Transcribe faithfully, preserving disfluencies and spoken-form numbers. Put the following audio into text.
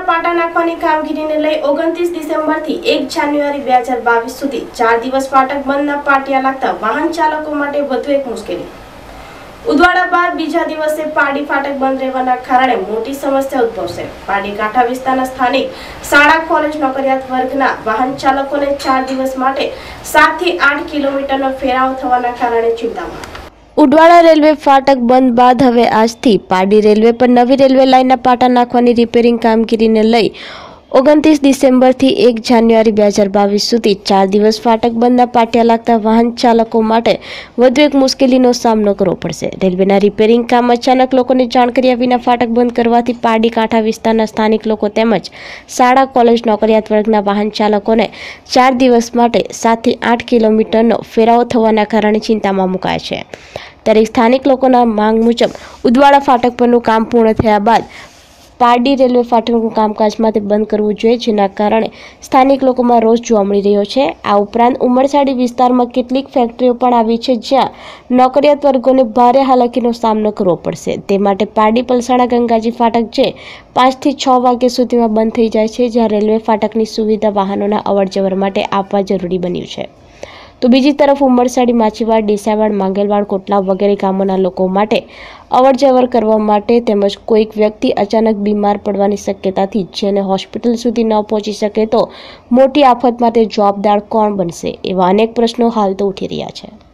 પાટા નાખવાની કામગીરીને લઈ ઓગણત્રીસ ડિસેમ્બરથી એક જાન્યુઆરી બે હજાર બાવીસ સુધી ચાર દિવસ ફાટક બંધના પાટિયા લાગતા વાહન ચાલકો માટે વધુ એક મુશ્કેલી। ઉદવાડા બાદ બીજા દિવસે પાડી ફાટક બંધ રહેવાના કારણે મોટી સમસ્યા ઉદ્ભવશે। પાડી કાંઠા વિસ્તારના સ્થાનિક શાળા કોલેજ નોકરિયાત વર્ગના વાહન ચાલકોને ચાર દિવસ માટે સાત થી આઠ કિલોમીટરનો ફેરાવ થવાના કારણે ચિંતામાં। ઉદવાડા રેલવે ફાટક બંધ બાદ હવે આજથી પાડી રેલવે પર નવી રેલવે લાઇનના પાટા નાખવાની રિપેરિંગ કામગીરીને લઈ ઓગણત્રીસ ડિસેમ્બરથી એક જાન્યુઆરી બે હજાર બાવીસ સુધી ચાર દિવસ ફાટક બંધના પાટિયા લાગતા વાહન ચાલકો માટે વધુ એક મુશ્કેલીનો સામનો કરવો પડશે। રેલવેના રિપેરિંગ કામ અચાનક લોકોને જાણ કર્યા વિના ફાટક બંધ કરવાથી પાડી કાંઠા વિસ્તારના સ્થાનિક લોકો તેમજ શાળા કોલેજ નોકરિયાત વર્ગના વાહન ચાલકોને ચાર દિવસ માટે સાતથી આઠ કિલોમીટરનો ફેરાવો થવાના કારણે ચિંતામાં મુકાયા છે। ત્યારે સ્થાનિક લોકોના માંગ મુજબ ઉદવાડા ફાટક પરનું કામ પૂર્ણ થયા બાદ પારડી રેલવે ફાટકનું કામકાજમાંથી બંધ કરવું જોઈએ, જેના કારણે સ્થાનિક લોકોમાં રોષ જોવા મળી રહ્યો છે। આ ઉપરાંત ઉમરસાડી વિસ્તારમાં કેટલીક ફેક્ટરીઓ પણ આવી છે, જ્યાં નોકરિયાત વર્ગોને ભારે હાલાકીનો સામનો કરવો પડશે। તે માટે પારડી પલસાણા ગંગાજી ફાટક જે પાંચથી છ વાગ્યા સુધીમાં બંધ થઈ જાય છે, જ્યાં રેલવે ફાટકની સુવિધા વાહનોના અવરજવર માટે આપવા જરૂરી બન્યું છે। તો બીજી તરફ ઉમરસાડી માછીવાડ, ડેસાવાડ, માંગેલવાડ, કોટલા વગેરે ગામોના લોકો માટે અવરજવર કરવા માટે તેમજ કોઈક વ્યક્તિ અચાનક બીમાર પડવાની શક્યતાથી જેને હોસ્પિટલ સુધી ન પહોંચી શકે તો મોટી આફત માટે જવાબદાર કોણ બનશે, એવા અનેક પ્રશ્નો હાલ તો ઉઠી રહ્યા છે।